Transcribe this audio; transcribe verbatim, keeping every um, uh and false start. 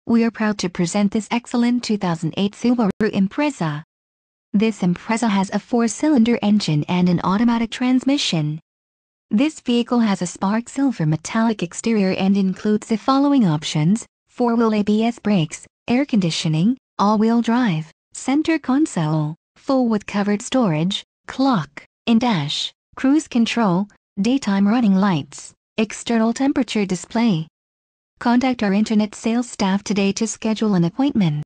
We are proud to present this excellent two thousand eight Subaru Impreza. This Impreza has a four-cylinder engine and an automatic transmission. This vehicle has a spark silver metallic exterior and includes the following options: four-wheel A B S brakes, air conditioning, all-wheel drive, center console, full with covered storage, clock, in-dash, cruise control, daytime running lights, external temperature display. Contact our internet sales staff today to schedule an appointment.